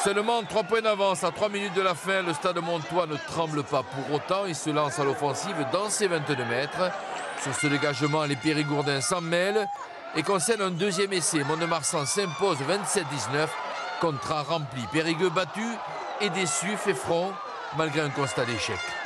Seulement 3 points d'avance à 3 minutes de la fin. Le Stade Montois ne tremble pas pour autant. Il se lance à l'offensive dans ses 22 mètres. Sur ce dégagement, les Périgourdins s'en mêlent et concèdent un deuxième essai. Mont-de-Marsan s'impose 27-19. Contrat rempli. Périgueux battu et déçu fait front malgré un constat d'échec.